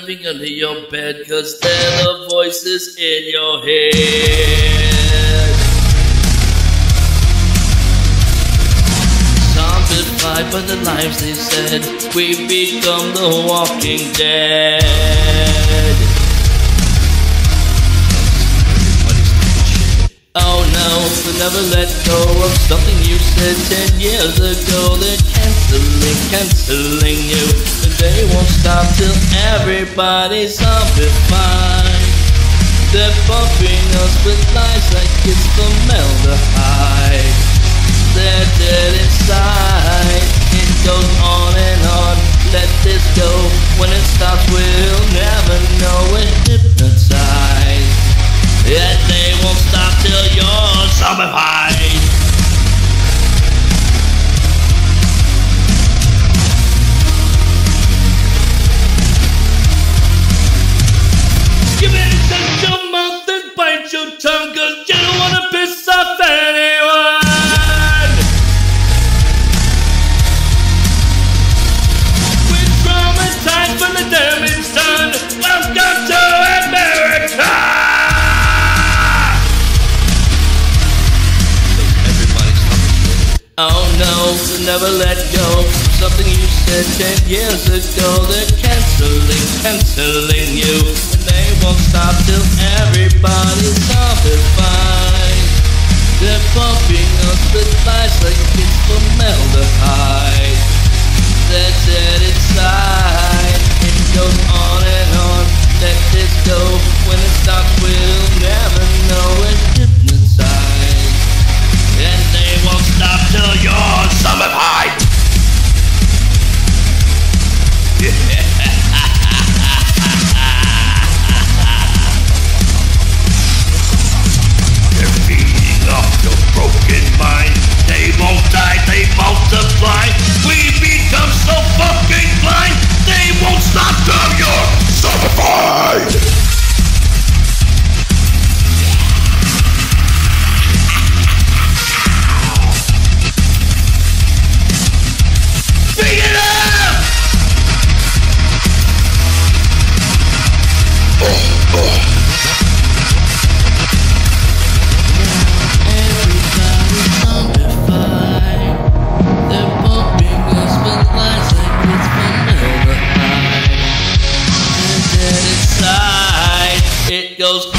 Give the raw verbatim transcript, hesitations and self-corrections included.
living under your bed, cause they're the voices in your head. Zombified by the lies they said, we become the walking dead. Oh no, we'll never let go of something you said ten years ago. They're canceling, canceling you, and they won't stop till everybody's zombified. They're bumping us with lies like it's formaldehyde. They're dead inside. It goes on and on. Let this go. When it stops, we'll never know. We're hypnotized. Yet they won't stop till you're zombified. You better shut your mouth and bite your tongue, cause you don't wanna piss off anyone. We're traumatized from the damage done. Welcome to America. Oh no, we'll never let go. Something you said ten years ago. They're canceling, canceling you, and they won't stop till everybody's zombified. They're pumping us with lies like it's formaldehyde. They're dead inside. It goes on and on. Let this go. When it stops, we'll never know. We're hypnotized, and they won't stop till you're zombified. They're feeding off your broken mind. They won't die, they multiply. We become so fucking blind. They won't stop till you're zombified. It goes